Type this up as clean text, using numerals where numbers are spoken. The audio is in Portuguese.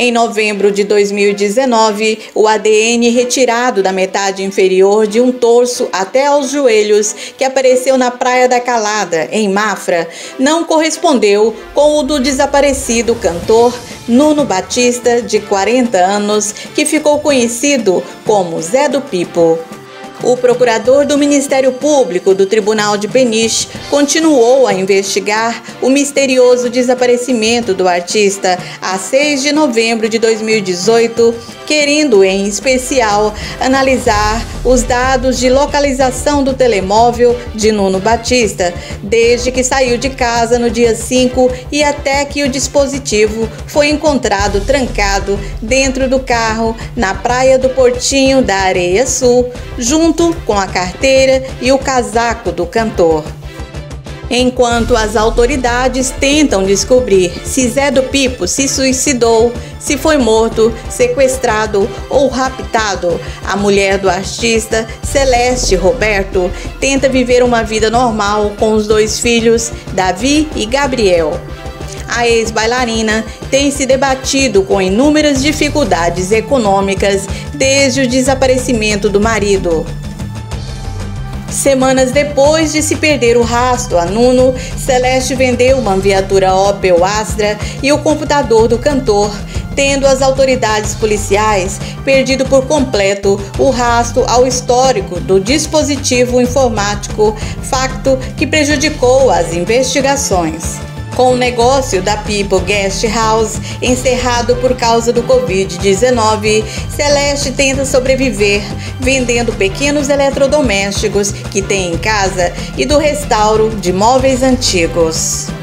Em novembro de 2019, o ADN retirado da metade inferior de um torso até aos joelhos, que apareceu na Praia da Calada, em Mafra, não correspondeu com o do desaparecido cantor Nuno Batista, de 40 anos, que ficou conhecido como Zé do Pipo. O procurador do Ministério Público do Tribunal de Peniche continuou a investigar o misterioso desaparecimento do artista a 6 de novembro de 2018, querendo, em especial, analisar os dados de localização do telemóvel de Nuno Batista, desde que saiu de casa no dia 5 e até que o dispositivo foi encontrado trancado dentro do carro na Praia do Portinho da Areia Sul, junto com a carteira e o casaco do cantor. Enquanto as autoridades tentam descobrir se Zé do Pipo se suicidou, se foi morto, sequestrado ou raptado, a mulher do artista, Celeste Roberto, tenta viver uma vida normal com os 2 filhos, Davi e Gabriel. A ex-bailarina tem se debatido com inúmeras dificuldades econômicas desde o desaparecimento do marido. Semanas depois de se perder o rastro a Nuno, Celeste vendeu uma viatura Opel Astra e o computador do cantor, tendo as autoridades policiais perdido por completo o rastro ao histórico do dispositivo informático, facto que prejudicou as investigações. Com o negócio da People Guest House encerrado por causa do Covid-19, Celeste tenta sobreviver vendendo pequenos eletrodomésticos que tem em casa e do restauro de móveis antigos.